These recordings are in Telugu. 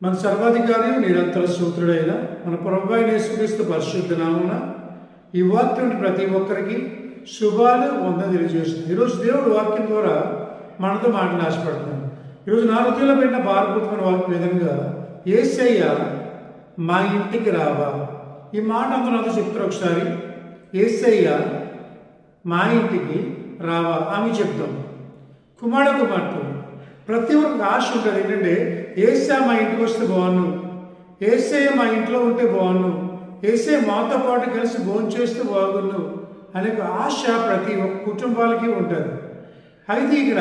మన సర్వాధికారి నిరంతర సూత్రుడైన మన ప్రభువైన యేసుక్రీస్తు పరిశుద్ధ నామమున ఈ వాక్యం ప్రతి ఒక్కరికి శుభాలు తెలియజేస్తుంది. ఈరోజు దేవుడు వాక్యం ద్వారా మనతో మాటలు ఆశపడుతున్నాడు. ఈరోజు నా హృదయంలో పెట్టిన భారభూతమైన వాక్యం విధంగా యేసయ్య మా ఇంటికి రావా. ఈ మాట అందరూ నాతో చెప్తారు. ఒకసారి యేసయ్య మా ఇంటికి రావా ఆమె చెప్తాం. కుమార్తె ప్రతి ఒక్కరికి ఆశ ఉంటుంది. ఏంటంటే యేసయ్య మా ఇంటికి వస్తే బాగున్ను, యేసయ్య మా ఇంట్లో ఉంటే బాగున్ను, యేసయ్య మాతో పాటు కలిసి భోజనం చేస్తే బాగున్ను అనే ఆశ ప్రతి ఒక్క కుటుంబాలకి ఉంటుంది. అయితే ఇక్కడ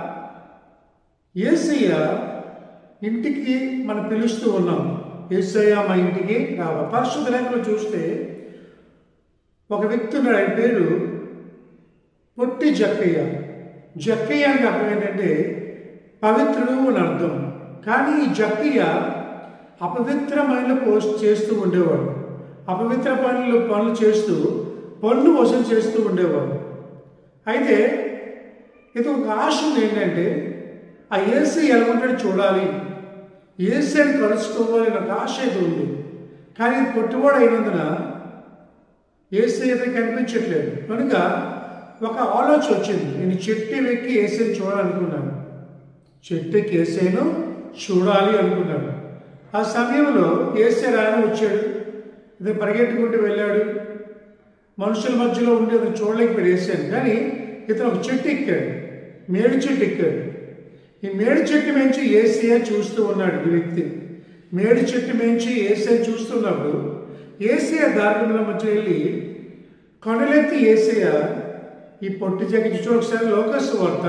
యేసయ్య ఇంటికి మనం పిలుస్తూ ఉన్నాం. యేసయ్య మా ఇంటికి రావా. పరిశుద్ధ లేఖలో చూస్తే ఒక వ్యక్తి ఉన్నాడు. ఆయన పేరు పొట్టి జక్కయ్య. జక్కయ్య అని అర్థం ఏంటంటే పవిత్రుడు అని అర్థం. కానీ ఈ జక్కయ్య అపవిత్రమైన చేస్తూ ఉండేవాడు. అపవిత్ర పనులు చేస్తూ పన్ను వసూలు చేస్తూ ఉండేవాడు. అయితే ఇది ఒక ఆశ ఉంది. ఏంటంటే ఆ యేసయ్య ఎలా ఉంటాడో చూడాలి, యేసయ్యని కలుసుకోవాలి అనే ఒక ఆశ అయితే ఉంది. కానీ పొట్టివాడు అయినందున యేసయ్య అయితే కనిపించట్లేదు. కనుక ఒక ఆలోచన వచ్చింది. నేను చెట్టు ఎక్కి యేసయ్యని చూడాలనుకున్నాను. చెట్టు ఎక్కి యేసయ్యను చూడాలి అనుకున్నాడు. ఆ సమయంలో యేసయ్య రాయన వచ్చాడు. ఇతను పరిగెట్టుకుంటూ వెళ్ళాడు. మనుషుల మధ్యలో ఉండి అతను చూడలేకపోయాడు యేసయ్యని. కానీ ఇతను ఒక చెట్టు ఎక్కాడు, మేడి చెట్టు ఎక్కాడు. ఈ మేడి చెట్టు మించి యేసయ్య చూస్తూ ఉన్నాడు. ఈ వ్యక్తి మేడి చెట్టు మించి యేసయ్య చూస్తున్నప్పుడు యేసయ్య దారిలో మధ్య వెళ్ళి కనులెత్తి యేసయ్య ఈ పొట్టి జగ్గి చూడ. ఒకసారి లోకస్ వార్త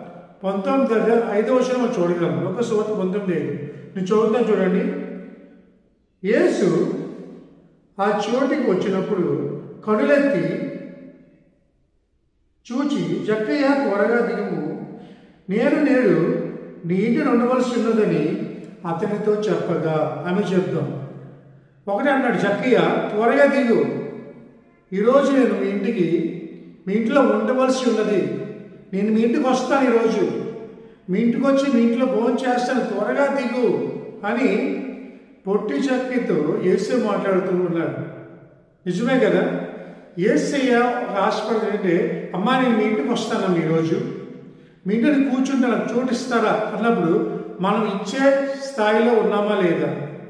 19:5 చూడగలం. లోకస్ వార్త 19 నేను చదువుతాను చూడండి. యేసు ఆ చోటికి వచ్చినప్పుడు కనులెత్తి చూచి, జక్కయ్య త్వరగా దిగుము, నేను నేడు నీ ఇంటిని ఉండవలసి ఉన్నదని అతనితో చెప్పగా ఆమె చెప్తాం. ఒకటే అన్నాడు, జక్కయ్య త్వరగా దిగు, ఈరోజు నేను మీ ఇంట్లో ఉండవలసి ఉన్నది, నేను మీ ఇంటికి వస్తాను, ఈరోజు మీ ఇంటికి వచ్చి మీ ఇంట్లో భోజనం చేస్తాను, త్వరగా దిగు అని పొట్టి జక్కయ్యతో యేసయ్య మాట్లాడుతూ ఉన్నాడు. నిజమే కదా. యేసయ్య ఒక ఆశపడుతుంటే, అమ్మా నేను మీ ఇంటికి వస్తానమ్మా, ఈరోజు మీ ఇంటిని కూర్చుంటే నాకు చోటు ఇస్తారా అన్నప్పుడు మనం ఇచ్చే స్థాయిలో ఉన్నామా లేదా.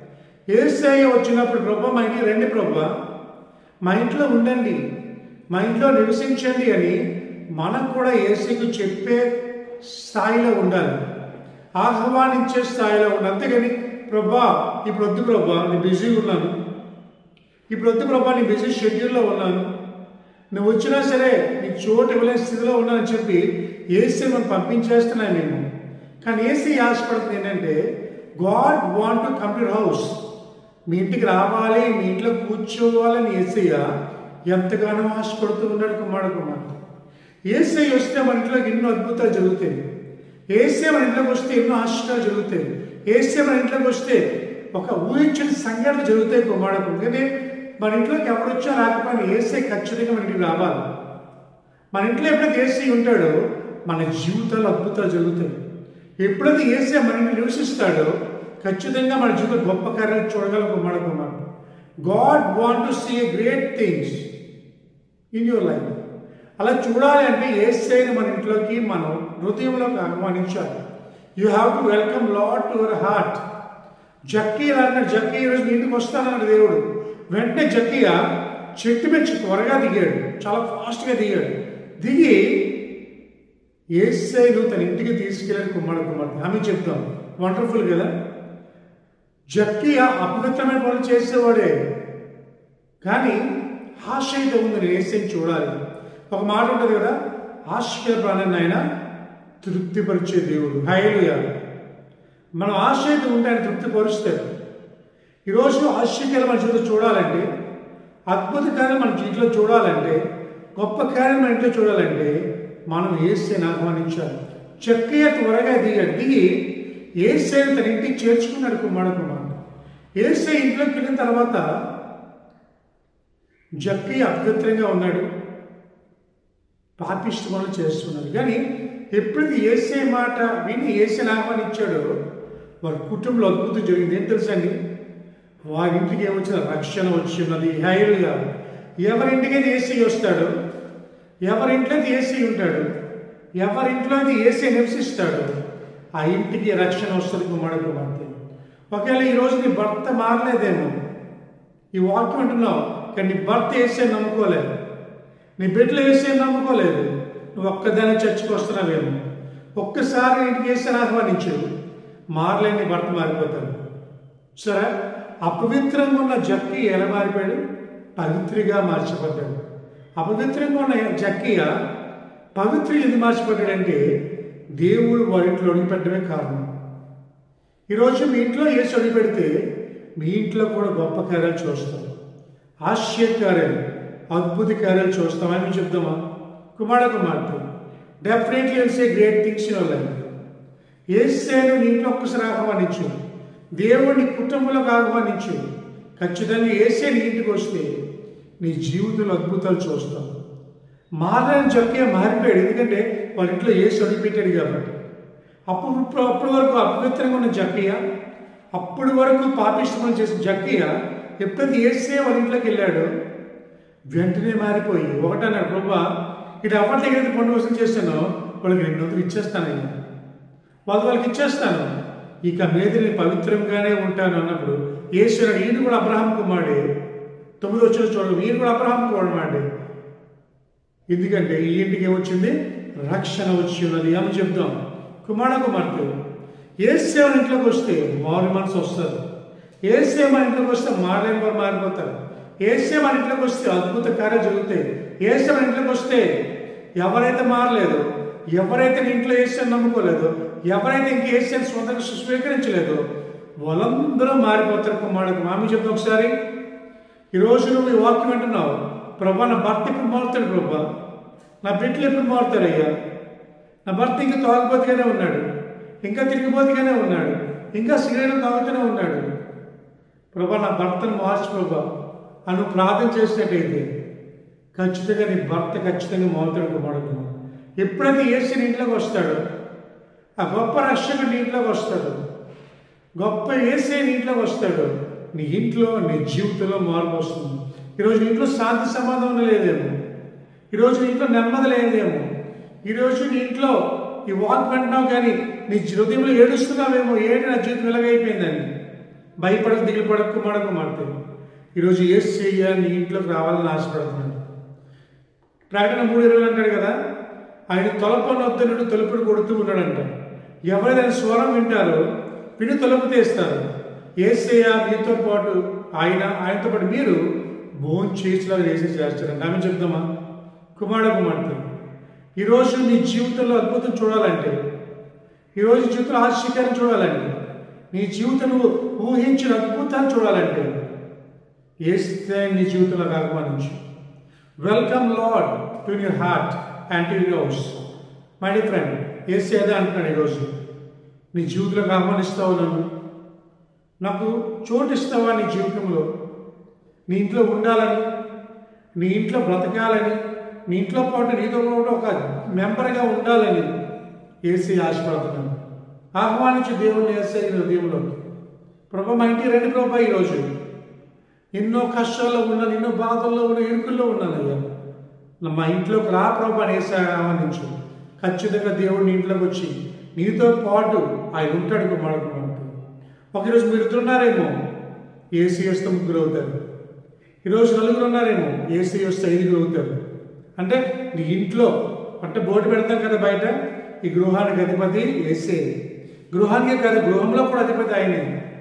యేసయ్య వచ్చినప్పుడు, ప్రభా మా ఇంటికి రండి, ప్రభా మా ఇంట్లో ఉండండి, మా ఇంట్లో నివసించండి అని మనం కూడా యేసయ్యకు చెప్పే స్థాయిలో ఉండాలి, ఆహ్వానించే స్థాయిలో ఉండాలి. అంతేగాని ప్రభా ఇప్పుడు వద్దు ప్రభా నేను బిజీగా ఉన్నాను, ఇప్పుడు వద్దు ప్రభా నేను బిజీ షెడ్యూల్లో ఉన్నాను, నువ్వు వచ్చినా సరే నీకు చోటు ఇవ్వలేని స్థితిలో ఉన్నానని చెప్పి యేసయ్య మనం పంపించేస్తున్నాను మేము. కానీ యేసయ్య ఆశపడుతుంది ఏంటంటే, God want to come to your house, మీ ఇంటికి రావాలి, మీ ఇంట్లో కూర్చోవాలని యేసయ్య ఎంతగానో ఆశపడుతూ ఉన్నాడు. కుమారుడు యేసయ్య వస్తే మన ఇంట్లోకి ఎన్నో అద్భుతాలు జరుగుతాయి. యేసయ్య మన ఇంట్లోకి వస్తే ఎన్నో ఆశ్చర్యాలు జరుగుతాయి. యేసయ్య మన ఇంట్లోకి వస్తే ఒక ఊహించిన సంఘటనలు జరుగుతాయి. కుమారుడు ఎందుకంటే మన ఇంట్లోకి ఎవరు వచ్చా రాకపోయినా యేసయ్య ఖచ్చితంగా మన ఇంటికి రావాలి. మన ఇంట్లో ఎప్పుడైతే యేసయ్య ఉంటాడో మన జీవితాల్లో అద్భుతాలు జరుగుతాయి. ఎప్పుడైతే యేసయ్య మన ఇంట్లో నివసిస్తాడో ఖచ్చితంగా మన జీవితంలో గొప్ప కార్యాలు చూడగలం. కుమారుడు God want to see great things in your life. అలా చూడాలి అంటే యేసయ్యని మన ఇంట్లోకి మనం హృదయంలోకి ఆహ్వానించాలి. You have to welcome Lord to your heart. Jakkayya అన్నాడు, జక్కయ్య ఈరోజు మీ ఇంటికి వస్తానన్నాడు దేవుడు. వెంటనే జక్కయ్య చెట్టు మీద త్వరగా దిగాడు, చాలా ఫాస్ట్గా దిగాడు. దిగి యేసయ్యను తన ఇంటికి తీసుకెళ్ళాడు. కుమార్తె ఆమె చెప్తాం. వండర్ఫుల్ కదా. జక్కయ్య అపవిత్రమైన పనులు చేసేవాడే, కానీ ఆశ అయితే ఉంది, నేను యేసయ్యని చూడాలి. ఒక మాట ఉంటుంది కదా, ఆశయ ప్రాణాన్ని ఆయన తృప్తిపరిచే దేవుడు. హల్లెలూయా. మనం ఆశ అయితే ఉంటే ఆయన తృప్తిపరుస్తాడు. ఈరోజు ఆశ్చర్యాలు మన జీవితంలో చూడాలంటే, అద్భుత కార్యాలు మన జీవితంలో చూడాలంటే, గొప్ప కార్యాలు మన ఇంట్లో చూడాలంటే మనం యేసయ్యని ఆహ్వానించాలి. జక్కయ్య త్వరగా దిగి యేసయ్యని తన ఇంటికి చేర్చుకున్నాడు. కుమారుడు యేసయ్య ఇంట్లోకి వెళ్ళిన తర్వాత జక్కయ్య అపవిత్రంగా ఉన్నాడు, పాపిష్టి పనులు చేస్తున్నాడు. కానీ ఎప్పుడైతే యేసయ్య మాట విని యేసయ్యని ఆహ్వానించాడో వారి కుటుంబంలో అద్భుతం జరిగింది. ఏం తెలుసండి? వారి ఇంటికి ఏమొచ్చిన రక్షణ వచ్చిన్నది. హైలుగా ఎవరింటికి ఏసీ వస్తాడు, ఎవరింట్లో ఏసీ ఉంటాడు, ఎవరింట్లో ఏసీ నివసిస్తాడు, ఆ ఇంటికి రక్షణ వస్తుంది. కుమారుడు కుమార్తె, ఒకవేళ ఈరోజు నీ భర్త మారలేదేమో, ఈ వాక్యం అంటున్నావు కానీ నీ భర్త ఏసీ నమ్ముకోలేదు, నీ బిడ్డలు ఏసీ నమ్ముకోలేదు, నువ్వు ఒక్కదాన్ని చర్చకు వస్తున్నావేమో. ఒక్కసారి ఇంటికి ఏసీ ఆహ్వానించు, మారలేని భర్త మారిపోతాడు. సరే, అపవిత్రంగా ఉన్న జక్కి ఎలా మారిపోయాడు? పవిత్రిగా మార్చబడ్డాడు. అపవిత్రంగా ఉన్న జక్కియ పవిత్ర ఎందుకు మార్చబడ్డాడంటే దేవుడు వారి ఇంట్లో అడుగుపెట్టడమే కారణం. ఈరోజు మీ ఇంట్లో ఏసు అడుగుపెడితే మీ ఇంట్లో కూడా గొప్ప కార్యాలు చూస్తాం, ఆశ్చర్యకార్యాలు, అద్భుత కార్యాలు చూస్తాం. అని చెప్దామా? కుమారుడు కుమార్తె, definitely will say great things in your life. యేసును నీ ఇంట్లో ఒక్కసారి ఆహ్వానించు, దేవుడిని కుటుంబంలోకి ఆహ్వానించు. ఖచ్చితంగా యేసే నీ ఇంటికి వస్తే నీ జీవితంలో అద్భుతాలు చూస్తాం. మారని జక్కియ మారిపోయాడు, ఎందుకంటే వాళ్ళ ఇంట్లో యేసు అడిగిపెట్టాడు కాబట్టి. అప్పటి వరకు అపవిత్రంగా ఉన్న జక్కియ, అప్పటి వరకు పాపిష్టం చేసిన జక్కియ ఎప్పుడైతే యేసే వాళ్ళ ఇంట్లోకి వెళ్ళాడో వెంటనే మారిపోయి ఒకటన్నాడు, ప్రభా ఇటు అప్పటి దగ్గర పండు కోసం చేస్తానో వాళ్ళకి 200 ఇచ్చేస్తానయ్యా, వాళ్ళకి ఇచ్చేస్తాను, ఇక మీద నేను పవిత్రంగానే ఉంటాను అన్నప్పుడు యేసు ఈయన కూడా అబ్రహాం కుమారుడే. 9 వచ్చిన చూడండి, ఈయన కూడా అబ్రహాం కుమారుడే. ఎందుకంటే ఈ ఇంటికి ఏమొచ్చింది? రక్షణ వచ్చి ఉన్నది అని చెప్దాం. కుమారుడు కుమార్తె, యేసు మన ఇంట్లోకి వస్తే మారు మనసు వస్తుంది. యేసు మన ఇంట్లోకి వస్తే మారలేని వారు మారిపోతారు. యేసు మన ఇంట్లోకి వస్తే అద్భుత కార్యాలు జరుగుతాయి. యేసు మన ఇంట్లోకి వస్తే ఎవరైతే మారలేదు, ఎవరైతే నీ ఇంట్లో యేసుని నమ్ముకోలేదు, ఎవరైతే ఇంక యేసుని స్వంతంగా స్వీకరించలేదు, వాళ్ళందరూ మారిపోతారు. కుమారుడు మామి చెప్తాం ఒకసారి. ఈరోజు నువ్వు ఈ వాక్యం అంటున్నావు, ప్రభా నా భర్త ఎప్పుడు మారుతాడు, ప్రభా నా బిడ్డలు ఎప్పుడు మారుతారయ్యా, నా భర్త ఇంకా తాగుబోతుగానే ఉన్నాడు, ఇంకా తిరిగిపోతుగానే ఉన్నాడు, ఇంకా సిగరెట్లు తాగుతూనే ఉన్నాడు, ప్రభా నా భర్తను మార్చు ప్రభా అని నువ్వు ప్రార్థన చేసినట్టయితే ఖచ్చితంగా నీ భర్త ఖచ్చితంగా మారుతాడు. కుమారుడు ఎప్పుడైతే యేసు నీ ఇంట్లోకి వస్తాడో, ఆ గొప్ప రక్షకుడు నీ ఇంట్లోకి వస్తాడు, గొప్ప యేసే నీ ఇంట్లోకి వస్తాడు, నీ ఇంట్లో నీ జీవితంలో మార్పు వస్తుంది. ఈరోజు నీ ఇంట్లో శాంతి సమాధానం లేదేమో, ఈరోజు నీ ఇంట్లో నెమ్మది లేదేమో, ఈరోజు నీ ఇంట్లో ఈ వాక్ అంటున్నావు కానీ నీ హృదయంలో ఏడుస్తున్నావేమో, ఏంటి నా జీవితం ఇలాగైపోయిందని. భయపడకు, దిగులు పడకు కుమారుడు కుమార్తె. ఈరోజు యేసయ్య నీ ఇంట్లోకి రావాలని ఆశపడుతున్నాడు. ప్రకటన 3:20 అంటాడు కదా, ఆయన తలుపునొద్దనుడు తలుపుడు కొడుతూ ఉన్నాడంట. ఎవరైనా స్వరం వింటారో విని తలుపు తీస్తారు. యేసయ్య మీతో పాటు ఆయనతో పాటు మీరు భోజనం చేసేలాగా చేస్తారంట. ఆమె చెప్దామా? కుమారుడు కుమార్తె, ఈరోజు నీ జీవితంలో అద్భుతం చూడాలంటే, ఈరోజు జీవితంలో ఆశ్చర్యాన్ని చూడాలంటే, నీ జీవితం ఊహించిన అద్భుతాన్ని చూడాలంటే యేసే నీ జీవితంలో ఆహ్వానించు. Welcome Lord to your heart and to your house. My dear friend, యేసే అదే అంటున్నాడు, ఈరోజు నీ జీవితంలోకి ఆహ్వానిస్తావు, నన్ను నాకు చోటు ఇస్తావా నీ జీవితంలో, నీ ఇంట్లో ఉండాలని, నీ ఇంట్లో బ్రతకాలని, నీ ఇంట్లో పాటు నీతో పాటు ఒక మెంబర్గా ఉండాలని యేసే ఆశపడుతున్నాను. ఆహ్వానించు దేవుని యేసే హృదయంలోకి. ప్రభు మా ఇంటికి రండి ప్రభు, ఈరోజు ఎన్నో కష్టాల్లో ఉన్నాను, ఎన్నో బాధల్లో ఉన్న, ఇరుకుల్లో ఉన్నానయ్యా, మా ఇంట్లోకి రా ప్రభు అని యేసే ఆహ్వానించు. ఖచ్చితంగా దేవుడిని ఇంట్లోకి వచ్చి నీతో పాటు ఆయన ఉంటాడు. కుమారుడు ఒకరోజు మీరు ఇద్దరున్నారేమో, యేసే వస్తే 3 అవుతారు. ఈరోజు 4 ఉన్నారేమో, యేసే వస్తే 5 అవుతారు. అంటే నీ ఇంట్లో అంటే బోర్డు పెడతాం కదా బయట, ఈ గృహానికి అధిపతి యేసే. గృహానికే కాదు, గృహంలో కూడా అధిపతి ఆయనే.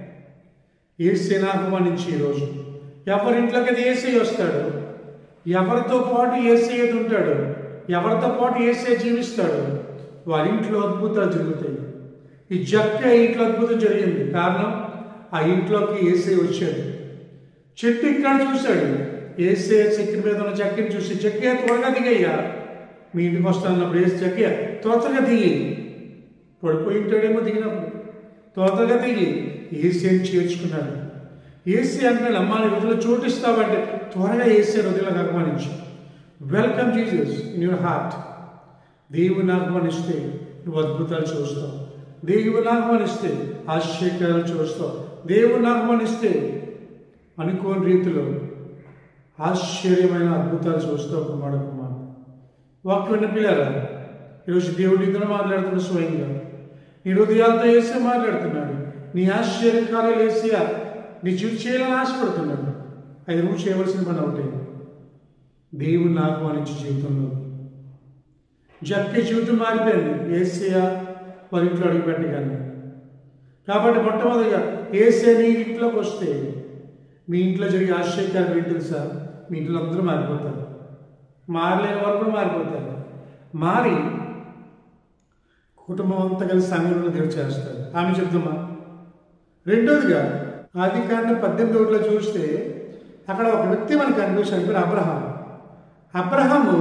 యేసేని ఆహ్వానించి ఈరోజు ఎవరింట్లోకి అది యేసే వస్తాడు, ఎవరితో పాటు యేసే ఉంటాడు, ఎవరితో పాటు యేసే జీవిస్తాడు, వారి ఇంట్లో అద్భుతాలు జరుగుతాయి. ఈ జక్కియ ఇంట్లో అద్భుతం జరిగింది. కారణం ఆ ఇంట్లోకి యేసే వచ్చాడు. చెట్టు ఇక్కడ చూశాడు, యేసే చెట్టు మీద ఉన్న జక్కిని చూసి, జక్కియ త్వరగా దిగయ్యా, మీ ఇంటికి వస్తానన్నప్పుడు యేసు జక్కియ త్వరగా దిగి, పడిపోయి ఉంటాడేమో దిగినప్పుడు, త్వరగా దిగి యేసేని చేర్చుకున్నాడు. యేసే అంటున్నాడు, అమ్మా నీ హృదయంలో చోటు ఇస్తావంటే త్వరగా యేసే హృదయంలోకి ఆహ్వానించు. Welcome Jesus in your heart. దేవుని ఆహ్వానిస్తే నువ్వు అద్భుతాలు చూస్తావు. దేవుని ఆహ్వానిస్తే ఆశ్చర్యాలు చూస్తావు. దేవుని ఆహ్వానిస్తే అనుకోని రీతిలో ఆశ్చర్యమైన అద్భుతాలు చూస్తావు. కుమారుడు వాక్యం పిల్లరా, ఈరోజు దేవుడు ఇద్దరు మాట్లాడుతున్న స్వయంగా నీ హృదయాలతో వేసే మాట్లాడుతున్నాడు. నీ ఆశ్చర్యకార్యాలు వేసి నీ జీవితం చేయాలని ఆశపడుతున్నాడు. అది నువ్వు చేయవలసిన పని ఒకటే, దేవుణ్ణి ఆహ్వానించే జీవితంలో. జక్కే జీవితం మారిపోయింది ఏసయ్య వారి ఇంట్లో అడుగుపెట్టగానే. కాబట్టి మొట్టమొదటిగా ఏసయ్య నీ ఇంట్లోకి వస్తే మీ ఇంట్లో జరిగే ఆశ్చర్యకార్యం ఏంటి తెలుసా? మీ ఇంట్లో అందరూ మారిపోతారు. మారలేని వారు కూడా మారిపోతారు. మారి కుటుంబం అంతా కలిసి సంఘంలో దేవుడు చేస్తారు. ఆమె చెప్తున్నా. రెండోదిగా ఆదికాండం 18 చూస్తే అక్కడ ఒక వ్యక్తి మనకు కనిపిస్తాడు, పేరు అబ్రహాం. అబ్రహాము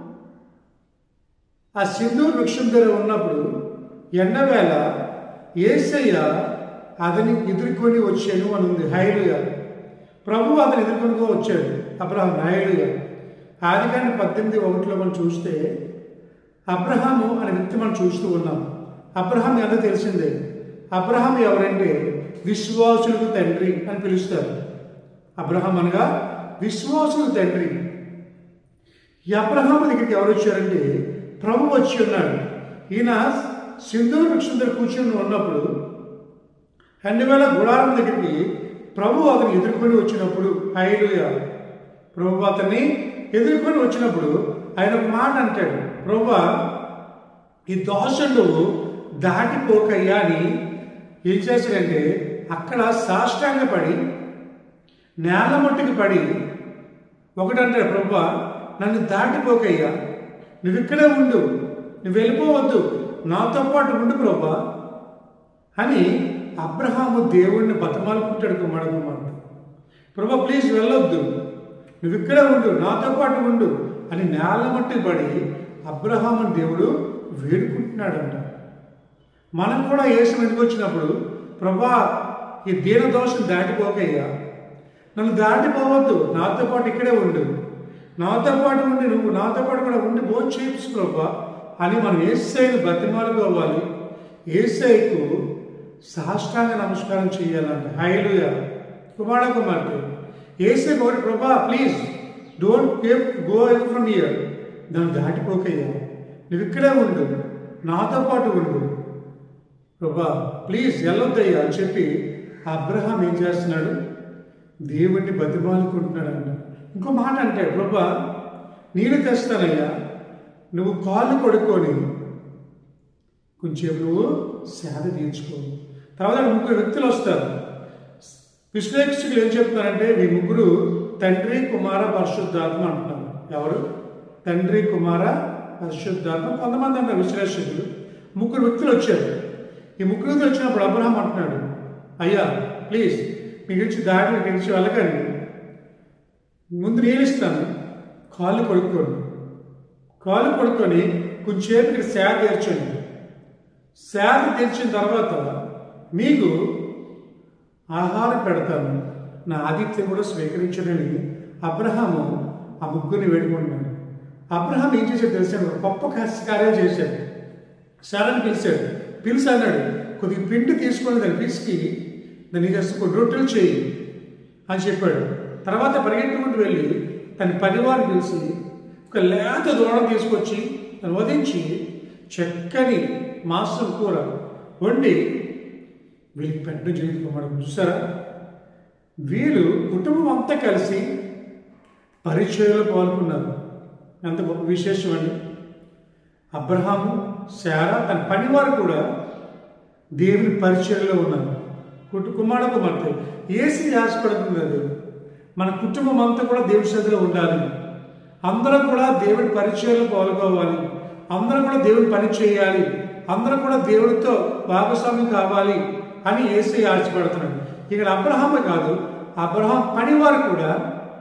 ఆ సింధూర్ వృక్షం దగ్గర ఉన్నప్పుడు ఎండవేళ యేసయ్య అతని ఎదుర్కొని వచ్చాను అని ఉంది. హల్లెలూయా. ప్రభువు అతను ఎదుర్కొని వచ్చాడు అబ్రహాం. హల్లెలూయా. ఆదికాండం 18:1 మనం చూస్తే అబ్రహాము అనే వ్యక్తి మనం చూస్తూ ఉన్నాం. అబ్రహాం ఎంత తెలిసిందే. అబ్రహాం ఎవరంటే విశ్వాసులకు తండ్రి అని పిలుస్తారు. అబ్రహాం అనగా విశ్వాసులకు తండ్రి. ఈ అబ్రహాము దగ్గరికి ఎవరు వచ్చారంటే ప్రభు వచ్చి ఉన్నాడు. ఈయన సింధూర వృక్షం దగ్గర కూర్చొని ఉన్నప్పుడు అన్నివేళ గుడారం దగ్గరికి ప్రభు అతన్ని ఎదుర్కొని వచ్చినప్పుడు, హల్లెలూయా, ప్రభు అతన్ని ఎదుర్కొని వచ్చినప్పుడు ఆయన ఒక మాట అంటాడు, ప్రభువా ఈ దోషుడు దాటిపోకయ్యా అని. ఏం చేశాడంటే అక్కడ సాష్టాంగపడి నేల మట్టుకు పడి ఒకటంటాడు, ప్రభువా నన్ను దాటిపోకయ్యా, నువ్వు ఇక్కడే ఉండు, నువ్వు వెళ్ళిపోవద్దు, నాతో పాటు ఉండు ప్రభువా అని అబ్రహాము దేవుణ్ణి బతమాలుకుంటాడు. కుమారుడు ప్రభువా ప్లీజ్ వెళ్ళొద్దు, నువ్వు ఇక్కడే ఉండు, నాతో పాటు ఉండు అని నేల మట్టి పడి అబ్రహాము దేవుడు వేడుకుంటున్నాడంట. మనం కూడా యేసు వెనుక వచ్చినప్పుడు, ప్రభువా ఈ దీన దోషం దాటిపోకయ్యా, నన్ను దాటిపోవద్దు, నాతో పాటు ఇక్కడే ఉండు, నాతో పాటు ఉండి నువ్వు నాతో పాటు కూడా ఉండి భోజనం చేయించు ప్రభువా అని మనం యేసయ్యను బతిమాలుకోవాలి. యేసయ్యకు సాష్టాంగ నమస్కారం చేయాలంట. హల్లెలూయా. కుమారుడు యేసయ్య ఒకటి, ప్రభువా please don't go away from here, నన్ను దాటిపోకయ్యా, నువ్వు ఇక్కడే ఉండు, నాతో పాటు ఉండు, ప్రభువా ప్లీజ్ వెళ్ళొద్దయ్యా అని చెప్పి అబ్రహాం ఏం చేస్తున్నాడు? దేవుణ్ణి బతిమాలుకుంటున్నాడు అంట. ఇంకో మాట అంటే, ప్రభువా నీళ్ళు తెస్తానయ్యా, నువ్వు కాళ్ళు కొడుకొని కొంచెం నువ్వు సేద తీర్చుకో. తర్వాత 3 వ్యక్తులు వస్తారు. విశ్లేషకులు ఏం చెప్తారంటే ఈ 3 తండ్రి కుమార పరిశుద్ధాత్మ అంటున్నారు. ఎవరు? తండ్రి కుమార పరిశుద్ధాత్మ. కొంతమంది అంటారు విశ్లేషకులు 3 వ్యక్తులు వచ్చారు. ఈ 3 వ్యక్తులు వచ్చినప్పుడు అబ్రహాం అంటున్నాడు, అయ్యా ప్లీజ్ మీ గురించి దాడి గెలిచి వెళ్ళకండి, ముందు నేను ఇస్తాను, కాళ్ళు కొడుక్కొని కొంచెంసేపు ఇక్కడ సేద తీర్చండి. సేద తీర్చిన తర్వాత మీకు ఆహారం పెడతాను, నా ఆతిథ్యం కూడా స్వీకరించడని అబ్రహాము ఆ 3 వేడుకుంటున్నాడు. అబ్రహాం ఏం చేశాడు తెలిసాడు? గొప్ప కార్యం చేశాడు. శారాన్ని పిలిచి అన్నాడు, కొద్దిగా పిండి తీసుకొని దాన్ని పిసికి దాన్ని కొన్ని రొట్టెలు చేయి అని చెప్పాడు. తర్వాత పరిగెట్టుకుంటూ వెళ్ళి తన పరివారం పిలిచి ఒక లేత దూడం తీసుకొచ్చి దాన్ని వధించి చక్కని మాంసం కూర వండి వీళ్ళకి పెట్టడం జీవితం. చూసారా, వీళ్ళు కుటుంబం అంతా కలిసి పరిచయంలో పాల్గొన్నారు. ఎంత గొప్ప విశేషం అండి. అబ్రహాము, శారా, తన పనివారు కూడా దేవుని పరిచయంలో ఉన్నారు. కుమార్తె ఏసీ ఆశపడుతుంది. అది మన కుటుంబం అంతా కూడా దేవుడి సన్నిధిలో ఉండాలి. అందరం కూడా దేవుడి పరిచయంలో పాల్గొవాలి. అందరం కూడా దేవుడి పని చేయాలి. అందరం కూడా దేవుడితో భాగస్వామ్యం కావాలి అని ఏసీ ఆశపడుతున్నాడు. ఇక్కడ అబ్రహామే కాదు, అబ్రహాం పనివారు కూడా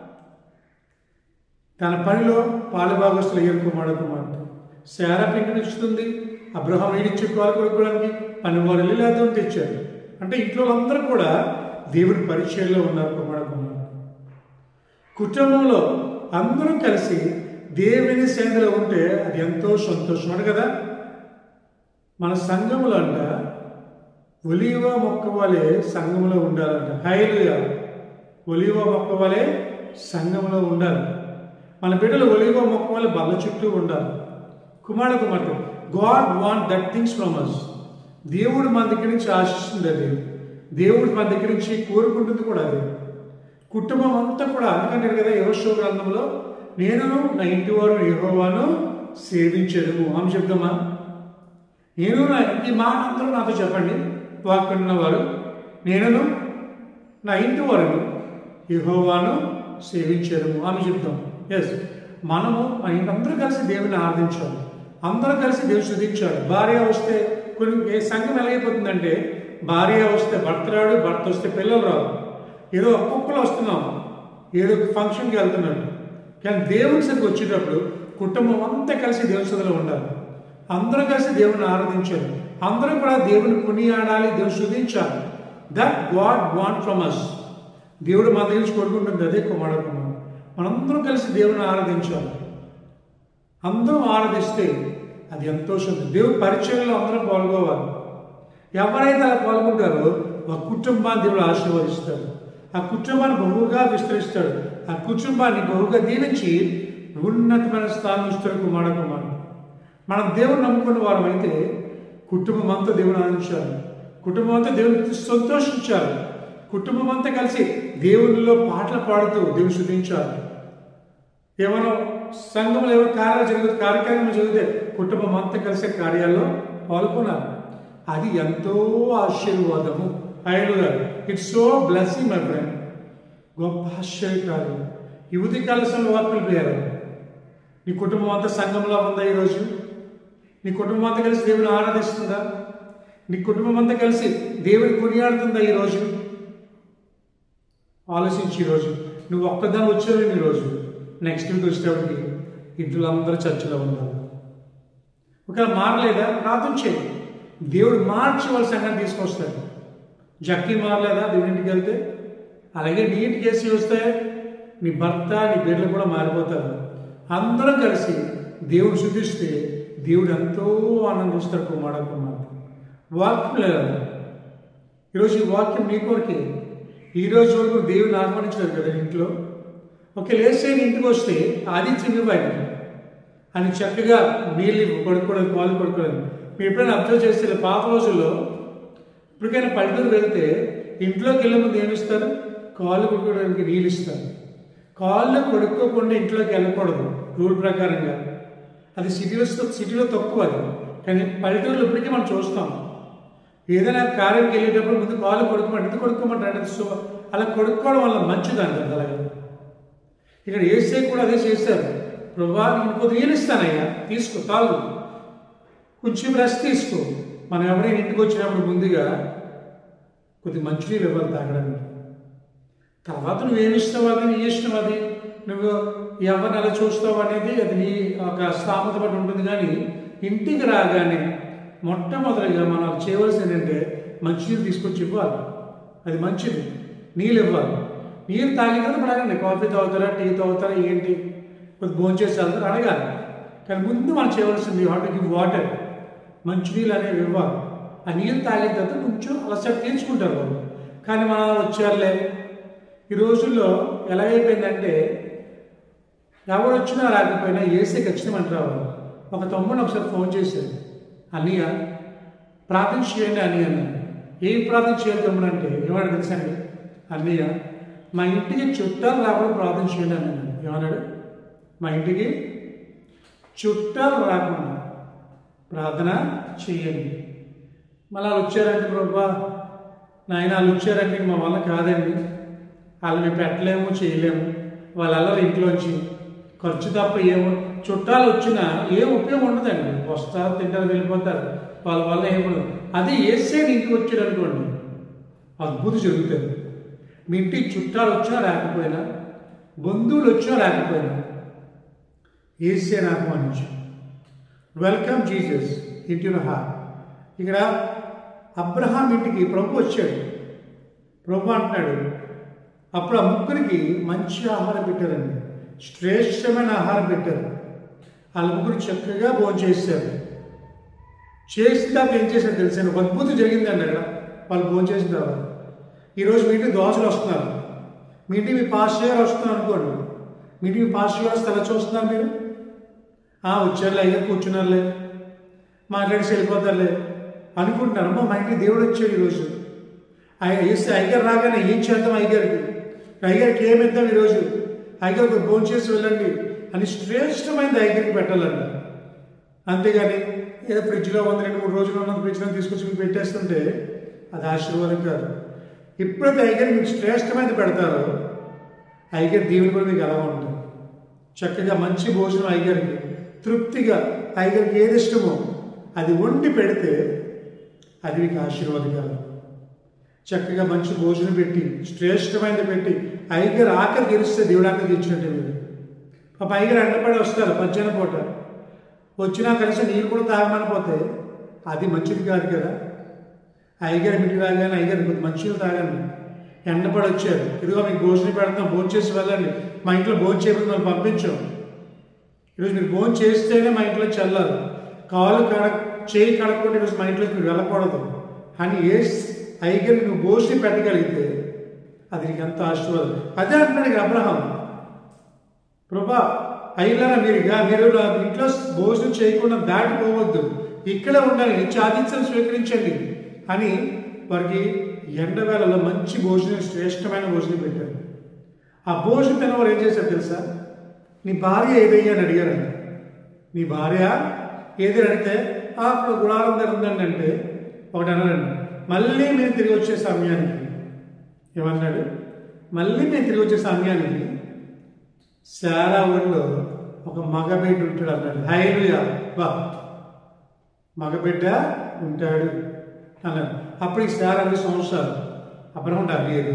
తన పనిలో పాలుభాగస్తులు అయ్యారు. కుమార్తె శారా పిండిని ఇస్తుంది, అబ్రహాం ఈడిచ్చి పాలు కొడుకోవడానికి పనివారు వెళ్ళి లేదని తెచ్చారు. అంటే ఇంట్లో అందరూ కూడా దేవుడి పరిచయంలో ఉన్నారు. కుమార్తె కుటుంబంలో అందరూ కలిసి దేవుని సేవలో ఉంటే అది ఎంతో సంతోషం కదా. మన సంఘంలో అంట ఒలీవ మొక్క వలె సంఘంలో ఉండాలంట. హల్లెలూయా. ఒలీవ మొక్క వలె సంఘంలో ఉండాలి. మన బిడ్డలు ఒలీవ మొక్క వలె బల్ల చుట్టూ ఉండాలి. కుమారుడు God want that things from us. దేవుడు మన దగ్గర నుంచి ఆశిస్తుంది అది. దేవుడు మన దగ్గర నుంచి కోరుకుంటుంది కూడా అది. కుటుంబం అంతా కూడా అందుకంటే కదా యెహోషువ గ్రంథంలో నేను నా ఇంటి వారు యెహోవాను సేవించదము అని చెప్దామా? నేను ఈ మాట అందరూ నాతో చెప్పండి, వాక్కున్న వారు. నేను నా ఇంటి వారు యెహోవాను సేవించదము అని చెప్తాం. ఎస్, మనము మన అందరూ కలిసి దేవుని ఆరాధించాలి, అందరూ కలిసి దేవుని స్తుతించాలి. భార్య వస్తే కొన్ని సంఘం ఎలాగైపోతుందంటే భార్య వస్తే భర్త రాడు, భర్త వస్తే పిల్లలు రాదు. ఏదో ఒక్కొక్కరు వస్తున్నాం, ఏదో ఫంక్షన్కి వెళ్తున్నట్టు. కానీ దేవుని సరికి వచ్చేటప్పుడు కుటుంబం అంతా కలిసి దేవుని సన్నిధిలో ఉండాలి. అందరూ కలిసి దేవుని ఆరాధించాలి, అందరూ కూడా దేవుని కొనియాడాలి, దేవుని స్తుతించాలి. That God want from us. దేవుడు మన దగ్గర నుంచి కోరుకుంటుంది అదే కుమారుడు. మనందరం కలిసి దేవుని ఆరాధించాలి. అందరం ఆరాధిస్తే అది ఎంతో శుద్ధి. దేవుడి పరిచయంలో అందరం పాల్గొవాలి. ఎవరైతే అలా పాల్గొంటారో ఆ కుటుంబాన్ని దేవుడు ఆశీర్వదిస్తాడు, ఆ కుటుంబాన్ని బహుగా విస్తరిస్తాడు, ఆ కుటుంబాన్ని బహుగా దీవించి ఉన్నతమైన స్థానం ఇస్తాడు కుమారుడు. మనం దేవుని నమ్ముకున్న వారం అయితే కుటుంబం అంతా దేవుని ఆనందించాలి, కుటుంబం అంతా దేవుని సంతోషించాలి, కుటుంబం అంతా కలిసి దేవునిలో పాటలు పాడుతూ దేవుని స్తుతించాలి. ఏమైనా సంఘంలో ఏమైనా కార్యక్రమం జరిగితే కుటుంబం అంతా కలిసే కార్యాల్లో పాల్గొనాలి. అది ఎంతో ఆశీర్వాదము. Hallelujah. It's so blessing my friend. గొప్ప ఆశ్చర్యకార్యం. ఈ ఉదయకాల సమయంలో వాక్యం ప్రియారు, నీ కుటుంబం అంతా సంఘంలో ఉందా ఈరోజు? నీ కుటుంబం అంతా కలిసి దేవుని ఆరాధిస్తుందా? నీ కుటుంబం అంతా కలిసి దేవుని కొనియాడుతుందా ఈరోజు? ఆలోచించి ఈరోజు నువ్వు ఒక్కదాన్ని వచ్చావు ఈరోజు, నెక్స్ట్ వీక్ వచ్చేటప్పటికి ఇంట్లో అందరూ చర్చలో ఉండాలి. ఒకవేళ మారలేదా ప్రార్థన చేయి, దేవుడు మార్చి వాళ్ళ సంఘాన్ని తీసుకొస్తాడు. జక్కి మారలేదా దేవుని ఇంటికి వెళ్తే? అలాగే నీ ఇంటికి వేసి వస్తే నీ భర్త నీ బిడ్డలు కూడా మారిపోతారు. అందరం కలిసి దేవుడు శుద్ధిస్తే దేవుడు ఎంతో ఆనందిస్తాడు కుమారుడు. వాక్యం లేదా ఈరోజు? ఈ వాక్యం నీ కొరకే. ఈరోజు వరకు దేవుని ఆహ్వానించలేదు కదా ఇంట్లో. ఒక లేసే ఇంటికి వస్తే ఆదిత్యం ఇవ్వండి అని చక్కగా నీళ్ళు పడుకోవడానికి, పాలు పడుకోవడానికి. మీరు ఎప్పుడైనా అబ్జర్వ్ చేస్తే పాత రోజుల్లో ఇప్పటికైనా పల్లెటూరు వెళ్తే ఇంట్లోకి వెళ్ళే ముందు ఏమిస్తారు? కాళ్ళు కొడుకోవడానికి నీళ్ళు ఇస్తారు. కాళ్ళు కొడుక్కోకుండా ఇంట్లోకి వెళ్ళకూడదు రూల్ ప్రకారంగా. అది సిటీలో తక్కువ అది. కానీ పల్లెటూరులో ఇప్పటికీ మనం చూస్తాం. ఏదైనా కార్యానికి వెళ్ళేటప్పుడు ముందు కాళ్ళు కొడుకోమంటే ఎందుకు కొడుకోమంటారు? సో అలా కొడుక్కోవడం వల్ల మంచిది అంటారు. అలాగే ఇక్కడ ఏసే కూడా అదే చేశారు. ప్రభా ఇంకొద్ది నీళ్ళు ఇస్తానయ్యా, తీసుకో, తాగు, కొంచెం రెస్ట్ తీసుకో. మనం ఎవరైనా ఇంటికి వచ్చినప్పుడు ముందుగా కొద్ది మంచినీళ్ళు ఇవ్వాలి తాగడానికి. తర్వాత నువ్వేమిస్తావు అది నీ ఇష్టం. అది నువ్వు ఎవరిని అలా చూస్తావు అనేది అది నీ ఒక స్థామత బట్టి ఉంటుంది. కానీ ఇంటికి రాగానే మొట్టమొదటిగా మనం చేయవలసింది ఏంటంటే మంచినీళ్ళు తీసుకొచ్చి ఇవ్వాలి. అది మంచిది. నీళ్ళు ఇవ్వాలి. నీళ్ళు తాగిన తర్వాత ఇప్పుడు అడగండి, కాఫీ తాగుతారా, టీ తాగుతారా, ఏంటి, కొద్ది భోజనం చేసి వెళ్తారా అడగాలి. కానీ ముందు మనం చేయవలసింది వాటర్, మంచినీళ్ళు అనేవి ఇవ్వాలి. ఆ నీళ్ళు తాగిన తర్వాత కొంచెం అలసట తీర్చుకుంటారు వాళ్ళు. కానీ మనం వచ్చారులే. ఈ రోజుల్లో ఎలాగైపోయిందంటే ఎవరు వచ్చినా రాకపోయినా ఏసీ ఖచ్చితంగా అంటారు. ఒక తమ్ముడు ఒకసారి ఫోన్ చేశాడు, అన్నయ్య ప్రార్థన చేయండి అని అన్నాడు. ఏం ప్రార్థన చేయాలి తమ్ముడు అంటే ఏమన్నాడు తెలుసండి? అన్నయ్య మా ఇంటికి చుట్టాలు రాకుండా ప్రార్థన చేయండి అని అన్నాడు. ఏమన్నాడు? మా ఇంటికి చుట్టాలు రాకుండా ప్రార్థన చేయండి. మళ్ళీ వాళ్ళు వచ్చారంటే ప్రభా నాయన వాళ్ళు వచ్చారంటే మా వల్ల కాదండి, వాళ్ళు మేము పెట్టలేము, చేయలేము, వాళ్ళ అల్లరి ఇంట్లోంచి ఖర్చు తప్ప ఏమో. చుట్టాలు వచ్చినా ఏ ఉపయోగం ఉండదండి. వస్తారు, తింటారు, వెళ్ళిపోతారు. వాళ్ళ వల్ల ఏముండదు. అదే ఏసే ఇంటికి వచ్చాడు అనుకోండి, అద్భుతం జరుగుతుంది. మీ ఇంటికి చుట్టాలు వచ్చినా రాకపోయినా, బంధువులు వచ్చినా రాకపోయినా ఏసే ఆహ్వానించు. Welcome Jesus in your heart. ఇక్కడ అబ్రహాం ఇంటికి ప్రభు వచ్చాడు. ప్రభు అంటున్నాడు, అప్పుడు ఆ ముగ్గురికి మంచి ఆహారం పెట్టారండి, శ్రేష్టమైన ఆహారం పెట్టారు. వాళ్ళ ముగ్గురు చక్కగా భోజనం చేశారు. చేసిన తర్వాత ఏం చేశారు తెలిసాను? ఒక అద్భుతం జరిగిందండి. అక్కడ వాళ్ళు భోజనం చేసిన తర్వాత. ఈరోజు మీ ఇంటికి దోశలు వస్తున్నారు, మీ ఇంటికి మీ పాస్టర్ గారు వస్తున్నారు అనుకోండి. మీ ఇంటికి మీ పాస్టర్ గారు వస్తే ఎలా చూస్తున్నారు మీరు? వచ్చారులే, అయ్యా కూర్చున్నారులే, మాట్లాడేసి వెళ్ళిపోతారులే అనుకుంటున్నారు. మా ఇంటికి దేవుడు వచ్చాడు ఈరోజు, వేస్తే అయ్యగారు రాగానే ఏం చేద్దాం, అయ్యగారికి ఏమిద్దాం ఈరోజు, అయ్యగారికి భోజనం చేసి వెళ్ళండి అని శ్రేష్టమైనది అయ్యగారికి పెట్టాలండి. అంతేగాని ఏదో ఫ్రిడ్జ్లో 2-3 రోజులు ఉన్న ఫ్రిడ్జ్లో తీసుకొచ్చి మీకు పెట్టేస్తుంటే అది ఆశీర్వాదం కాదు. ఎప్పుడైతే అయ్యగారు మీకు శ్రేష్టమైనది పెడతారో అయ్యగారి దీవెన కూడా మీకు ఎలా ఉంటుంది. చక్కగా మంచి భోజనం అయ్యగారికి తృప్తిగా అయ్యగారికి ఏది ఇష్టమో అది వండి పెడితే అది మీకు ఆశీర్వాదం కాదు. చక్కగా మంచి భోజనం పెట్టి శ్రేష్టమైనది పెట్టి అయ్యగారు ఆకలి తీరిస్తే దేవుడు ఆకలి తీర్చినట్టే. మీరు పాప అయ్యగారు ఎండపడి వస్తారు మధ్యాహ్నం పూట, వచ్చినా కలిసి నీళ్ళు కూడా తాగమనిపోతే అది మంచిది కాదు కదా. అయ్యగారు ఇంటికి రాగానే అయ్యగారు కొద్ది మంచిగా తాగండి, ఎండపడి వచ్చారు, ఇదిగో మీకు భోజనం పెడతాం, భోజనం చేసి వెళ్ళండి, మా ఇంట్లో భోజనం చేయకుండా మనం పంపించాం. ఈరోజు మీరు భోజనం చేస్తేనే మా ఇంట్లో చల్లారు, చేయి కడగకుండా ఈరోజు మా ఇంట్లోకి మీరు వెళ్ళకూడదు అని అయ్యగారికి నువ్వు భోజనం పెట్టగలిగితే అది నీకు ఎంత ఆశీర్వాదం. అదే అంటున్నాడు ఇక అబ్రహాం, ప్రభా అయ్యలారా మీరు ఇంట్లో భోజనం చేయకుండా దాటిపోవద్దు, ఇక్కడే ఉండాలి, నిత్య ఆతిథ్యం స్వీకరించండి అని వారికి ఎండవేళలో మంచి భోజనం, శ్రేష్టమైన భోజనం పెట్టారు. ఆ భోజనం తినవారు ఏం చేశారు తెలుసా? నీ భార్య ఏదయ్యా అని అడిగారండి. నీ భార్య ఏది అడిగితే అప్పుడు గుడారం దగ్గర ఉందండి అంటే ఒకటి అన్నారండి, మళ్ళీ మేము తిరిగి వచ్చే సమయానికి ఏమన్నాడు? మళ్ళీ మేము తిరిగి వచ్చే సమయానికి శారా ఊరిలో ఒక మగబిడ్డ ఉంటాడు అన్నాడు. హల్లెలూయా, మగబిడ్డ ఉంటాడు అన్నాడు. అప్పటికి శారా 2 సంవత్సరాలు, అబ్రహాం 75.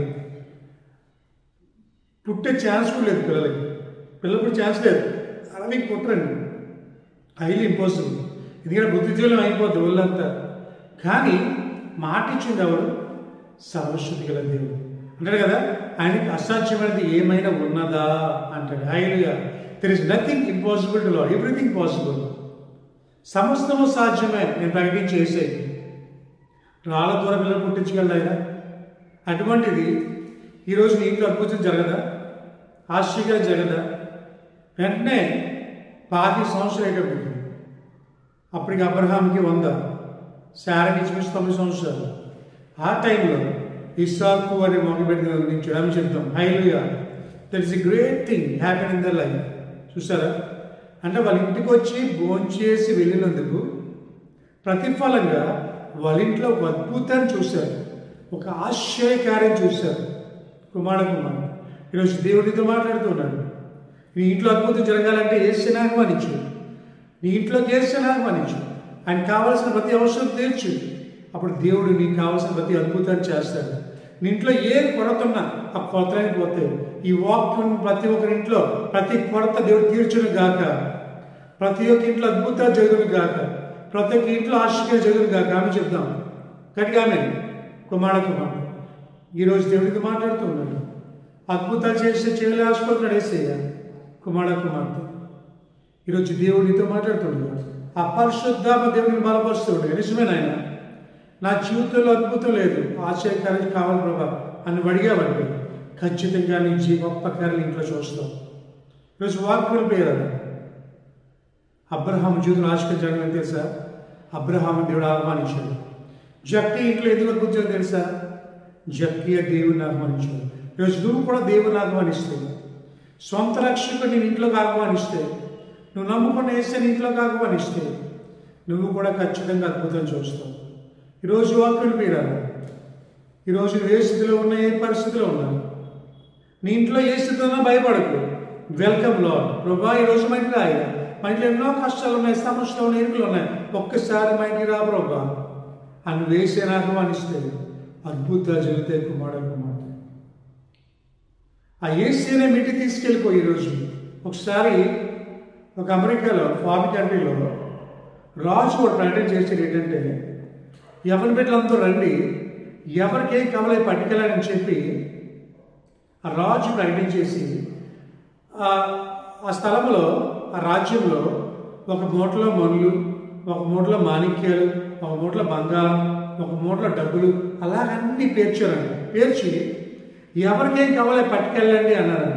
పుట్టే ఛాన్స్ కూడా లేదు పిల్లలు పుట్టే ఛాన్స్ లేదు. అలా మీకు పుట్టరండి, హైలీ ఇంపాసిబుల్. ఎందుకంటే బుద్ధిజీవులం అయిపోద్ది ఒళ్ళంతా. కానీ మాట ఇచ్చింది ఎవరు? సర్వశక్తి గల దేవుడు అంటాడు కదా, ఆయనకి అసాధ్యమైనది ఏమైనా ఉన్నదా అంటాడు. Hallelujah. There is nothing impossible to Lord, everything possible. సమస్తము సాధ్యమే నేను ప్రకటించేసే. రాళ్ళ ద్వారా పిల్లలు పుట్టించగలడు ఆయన. అటువంటిది ఈరోజు నీ ఇంట్లో అద్భుతం జరగదా? ఆశ్చర్యంగా జరగదా? వెంటనే 25 సంవత్సరాలు అయ్యేటప్పటికి అప్పటికి అబ్రహాంకి 100, శారాకి 9 సంవత్సరాలు. ఆ టైంలో ఇస్సాకు అనే మగబిడ్డ గురించి ఆమె చెప్తాం. Hallelujah. That is a great thing happen in their life. చూసారా? అంటే వాళ్ళ ఇంటికి వచ్చి భోంచేసి వెళ్ళినందుకు ప్రతిఫలంగా వాళ్ళ ఇంట్లో ఒక అద్భుతాన్ని చూశారు, ఒక ఆశ్చర్యకార్యం చూశారు. కుమారుడు ఈరోజు దేవుడితో మాట్లాడుతున్నాడు. నీ ఇంట్లో అద్భుతం జరగాలంటే యేసుని ఆహ్వానించు, నీ ఇంట్లోకి యేసుని ఆహ్వానించు, ఆయన కావాల్సిన ప్రతి అవసరం తీర్చు. అప్పుడు దేవుడు నీకు కావాల్సిన ప్రతి అద్భుతాన్ని చేస్తాడు. నీ ఇంట్లో ఏ కొరత ఉన్నా ఆ కొరతలని పోతే ఈ వాక్యం ప్రతి ఒక్కరి ఇంట్లో ప్రతి కొరత దేవుడు తీర్చును గాక, ప్రతి ఒక్క ఇంట్లో అద్భుతాలు జరుగును గాక, ప్రతి ఒక్క ఇంట్లో ఆశ్చర్యం జరుగును గాక. ఆమె చెప్దాం గట్టిగా. ఆమె కుమారుడు ఈరోజు దేవుడికి మాట్లాడుతూ ఉన్నాడు. అద్భుతాలు చేస్తే చేయలే ఆశపోతున్నాడు యేసయ్య. కుమారుడు ఈరోజు దేవుడితో మాట్లాడుతున్నాడు. ఆ పరిశుద్ధాత్మ దేవుడిని బలపరుస్తున్నాడు. నిజమేనాయన, నా జీవితంలో అద్భుతం లేదు, ఆశ్చర్యకార్యం కావాలి ప్రభా అని అడిగావంటే ఖచ్చితంగా నుంచి గొప్ప కార్యాలు ఇంట్లో చూస్తాం. ఈరోజు వాక్యం పేరు అబ్రహాం జీవితంలో ఆశ్చర్యం జరగని తెలుసా? అబ్రహాం దేవుడు ఆహ్వానించాడు. జక్కి ఇంట్లో ఎందుకు అద్భుతం తెలుసా? జక్కియ దేవుని ఆహ్వానించాడు. ఈరోజు నువ్వు కూడా దేవుని ఆహ్వానిస్తే, సొంత రక్షకుడు నేను ఇంట్లోకి ఆహ్వానిస్తే, నువ్వు నమ్ముకున్న యేసు నీ ఇంట్లోకి ఆహ్వానిస్తే నువ్వు కూడా ఖచ్చితంగా అద్భుతం చూస్తావు. ఈరోజు వాక్యం పేరాలి. ఈరోజు నువ్వు ఏ స్థితిలో ఉన్నా, ఏ పరిస్థితిలో ఉన్నా, నీ ఇంట్లో ఏ స్థితిలో ఉన్నా భయపడకు. Welcome Lord. ప్రభా ఈరోజు మా ఇంటికి రాయి, మా ఇంట్లో ఎన్నో కష్టాలు ఉన్నాయి, సమస్యలు ఉన్నాయి, ఎరుకులు ఉన్నాయి, ఒక్కసారి మా ఇంటికి రా ప్రభా అని వేసే ఆహ్వానిస్తే అద్భుతాలు జరుగుతాయి. కుమారుడు ఆ యేసునే మిట్టి తీసుకెళ్ళిపోయి ఈరోజు ఒకసారి ఒక అమెరికాలో ఫారిన్ కంట్రీలో రాజు కూడా ప్రకటన చేసేది ఏంటంటే, ఎవరి బిడ్డలంతా రండి, ఎవరికేం కావాలి పట్టుకెళ్ళాలని చెప్పి ఆ రాజు ప్రకటన చేసి ఆ స్థలంలో, ఆ రాజ్యంలో ఒక మూటలో మనులు, ఒక మూటలో మాణిక్యాలు, ఒక మూటలో బంగారం, ఒక మూటలో డబ్బులు అలాగన్నీ పేర్చారండి. పేర్చి ఎవరికేం కావాలో పట్టుకెళ్ళండి అన్నారండి.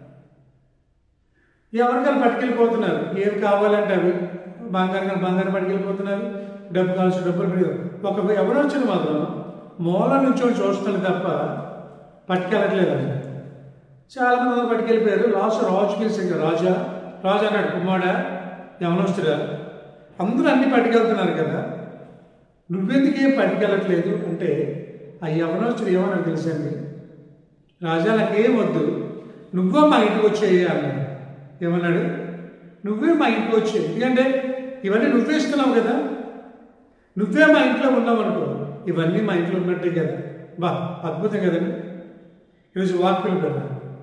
ఎవరికైనా పట్టుకెళ్ళిపోతున్నారు. ఏం కావాలంటే అవి బంగారం పట్టుకెళ్ళిపోతున్నారు. డబ్బు కావాల్సిన డబ్బులు ఎవరో వచ్చింది మాత్రం మూల నుంచి చూస్తున్నారు తప్ప పట్టుకెళ్ళట్లేదండి. చాలామంది అందరూ పట్టుకెళ్ళిపోయారు. లాస్ట్ రాజుకి రాజు అన్నాడు, కుమారుడా యవనస్తుడా, అందరూ అన్ని పట్టుకెళ్తున్నారు కదా, నువ్వెందుకు ఏం పట్టుకెళ్ళట్లేదు అంటే ఆ యవనస్తుడు ఏమన్నాడు తెలుసండి, రాజా నాకేం వద్దు, నువ్వే మా ఇంటికి వచ్చేయి అన్నాడు. ఏమన్నాడు, నువ్వే మా ఇంటికి వచ్చేయి, ఎందుకంటే ఇవన్నీ నువ్వే ఇస్తున్నావు కదా, నువ్వే మా ఇంట్లో ఉన్నావు అనుకో, ఇవన్నీ మా ఇంట్లో ఉన్నట్టే కదా. బా అద్భుతం కదండి. ఈరోజు వాక్యం కదా,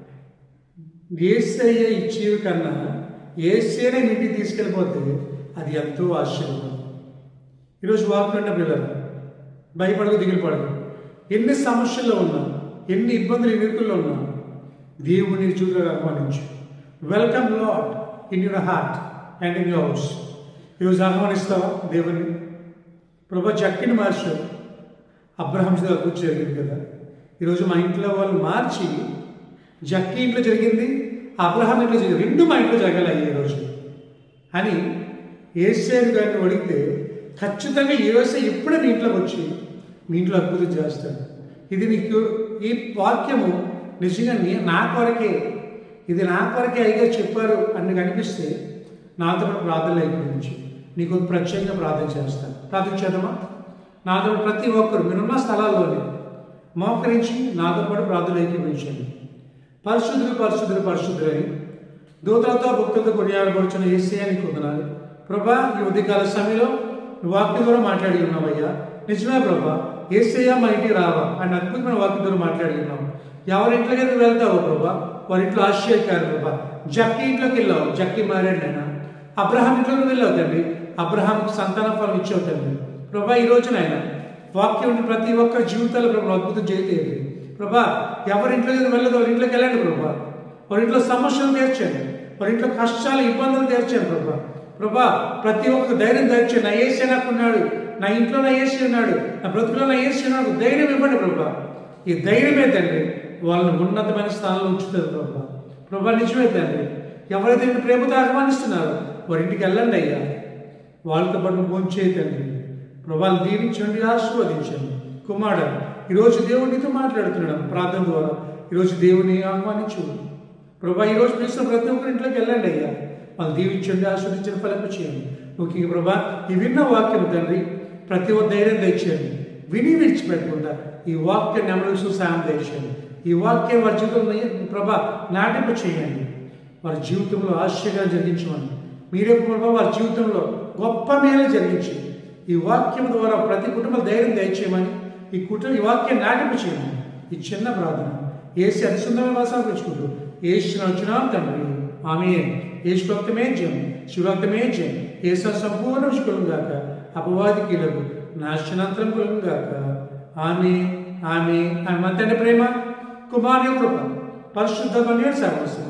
యేసయ్య ఇచ్చేవి కన్నా యేసయ్యనే ఇంటికి తీసుకెళ్ళిపోతే అది ఎంతో ఆశ్చర్యం. ఈరోజు వాక్యం ఉన్న పిల్లలు భయపడకు, దిగులు పడకు. ఎన్ని సమస్యల్లో ఉన్నా, ఎన్ని ఇబ్బందులు ఇరుకుల్లో ఉన్నా దేవుని చూడగా ఆహ్వానించు. Welcome Lord in your heart and in your house. ఈరోజు ఆహ్వానిస్తావా దేవుని? ప్రభు జక్కిని మార్చారు, అబ్రహాం కూర్చో జరిగింది కదా. ఈరోజు మా ఇంట్లో వాళ్ళు మార్చి జక్కి ఇంట్లో జరిగింది, అబ్రహాం ఇంట్లో జరిగింది, రెండు మా ఇంట్లో జరగాలి ఈరోజు అని యేసేను గారిని అడిగితే ఖచ్చితంగా యేసయ్య ఇప్పుడే మీ ఇంట్లోకి వచ్చి మీ ఇంట్లో అద్భుతం చేస్తాడు. ఇది నీకు ఈ వాక్యము నిజంగా నా కొరకే, ఇది నా కొరకే అయ్యగా చెప్పారు అని నీకు అనిపిస్తే నాతో ప్రార్థనలు అయిపోయించి నీకు ప్రత్యేకంగా ప్రార్థన చేస్తాను. ప్రార్థన చేద్దామా? నాతో ప్రతి ఒక్కరు మీరున్న స్థలాల్లోనే మోకరించి నాతో పాటు ప్రార్థనలు ఏకీభవించండి. పరిశుద్ధులని దూతలతో భక్తులతో కొనియాడబడుచున్న యేసయ్యానికి వందనాలు. ప్రభా, ఈ ఉదయకాల సమయంలో నువ్వు వాక్యం ద్వారా మాట్లాడి ఉన్నావయ్యా. నిజమే ప్రభా, యేసయ్య మా ఇంటికి రావా అని అద్భుతమైన వాక్యం ద్వారా మాట్లాడి ఉన్నావు. ఎవరింట్లోకి నువ్వు వెళ్తావో ప్రభా, వారింట్లో ఆశ్చర్యకారు ప్రభా. జక్కి ఇంట్లోకి వెళ్ళావు, జక్కి మారాడు నాయన. అబ్రహాం ఇంట్లోకి వెళ్ళావు తండ్రి, అబ్రహాంకి సంతాన ఫలం ఇచ్చావు తండ్రి. ప్రభా, ఈ రోజున ఆయన వాక్యం ప్రతి ఒక్కరి జీవితాల్లో ప్రభు అద్భుతం చేయలేదు ప్రభా. ఎవరింట్లోకి వెళ్ళదు వారి ఇంట్లోకి వెళ్ళండి ప్రభా. వారింట్లో సమస్యలు తీర్చండి, వారింట్లో కష్టాలు ఇబ్బందులు తీర్చండి ప్రభా. ప్రభా, ప్రతి ఒక్కరికి ధైర్యం తెచ్చండి. నా యేసయ్య నాకు ఉన్నాడు, నా ఇంట్లో నా యేసయ్య ఉన్నాడు, నా బ్రతుకులో నా యేసయ్య ఉన్నాడు, ధైర్యం ఇవ్వండి ప్రభా. ఈ ధైర్యమే తండ్రి వాళ్ళని ఉన్నతమైన స్థానంలో ఉంచుతుంది ప్రభా. ప్రభా, నిజమే తండ్రి, ఎవరైతే నేను ప్రేమతో ఆహ్వానిస్తున్నారో వారి ఇంటికి వెళ్ళండి అయ్యా. వాళ్ళతో పాటు భోజనం చేయతండి ప్రభావం దీవించండి, ఆశీర్వదించండి. కుమారుడు ఈరోజు దేవునితో మాట్లాడుతున్నాడు ప్రార్థన ద్వారా. ఈరోజు దేవుని ఆహ్వానించు ప్రభా. ఈరోజు పిలిచిన ప్రతి ఒక్కరి ఇంట్లోకి వెళ్ళండి అయ్యా. వాళ్ళు దీవించండి, ఆశీర్వదించండి, ఫలింప చేయండి. ముఖ్యంగా ప్రభా, ఈ విన్న వాక్యం తండ్రి ప్రతి ఒక్క ధైర్యం తెచ్చేయండి. విని విడిచిపెట్టకుండా ఈ వాక్యాన్ని అమలు సాయం తెచ్చేయండి. ఈ వాక్యం వారి జీవితంలో ప్రభా నాటింప చేయండి. వారి జీవితంలో ఆశ్చర్యాలు జరిగించమని మీరే ప్రభా వారి జీవితంలో గొప్ప మేలు జరిగించి ఈ వాక్యం ద్వారా ప్రతి కుటుంబ ధైర్యం దయచేయమని ఈ వాక్యాన్ని నాటింప చేయమని ఈ చిన్న ప్రార్థన ఏసి అతిసుందరమైన వాసాలు పెంచుకుంటూ ఏసు వచ్చినా తండ్రి ఆమేన్. ఏసు రక్తమే జయం, శివరక్తమే జయం. ఏసు సంపూర్ణ విషయం గాక, అపవాది కీలకు నాశనాంతరం కులం గాక. ఆమేన్ ఆమేన్. అని మన తండ్రి ప్రేమ, కుమారుని కృప, పరిశుద్ధమైన సర్వస్వం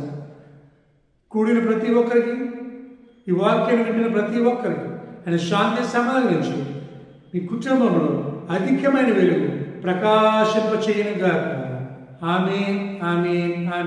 కూడిన ప్రతి ఒక్కరికి, ఈ వాక్యాన్ని వింటున్న ప్రతి ఒక్కరికి ఆయన శాంతి సమాధానం ఇచ్చి మీ కుటుంబంలో అధికమైన వెలుగు ప్రకాశింపచేయను గాక. ఆమేన్ ఆమేన్ ఆమేన్.